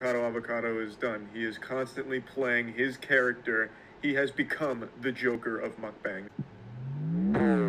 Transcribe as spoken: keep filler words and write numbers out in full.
Nikocado Avocado is done. He is constantly playing his character. He has become the Joker of mukbang.